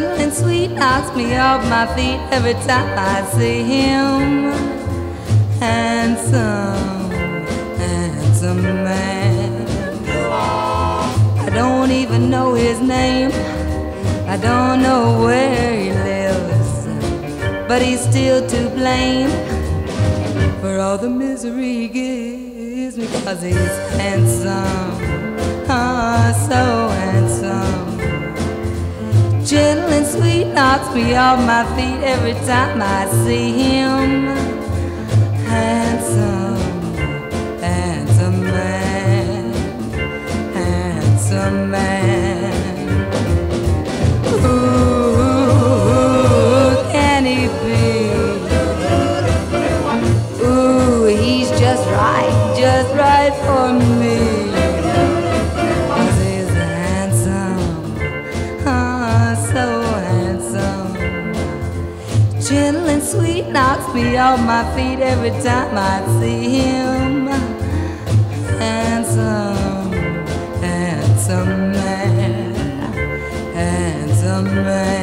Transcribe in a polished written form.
Gentle and sweet, knocks me off my feet every time I see him. Handsome, handsome man. I don't even know his name, I don't know where he lives, but he's still to blame for all the misery he gives me, 'cause he's handsome, oh, so handsome. Gentle and sweet, knocks me off my feet every time I see him. Handsome, handsome man, handsome man. Ooh, can he be? Ooh, he's just right for me. 'Cause he's handsome, oh, so handsome. Gentle and sweet, knocks me off my feet every time I see him. Handsome, handsome man, handsome man.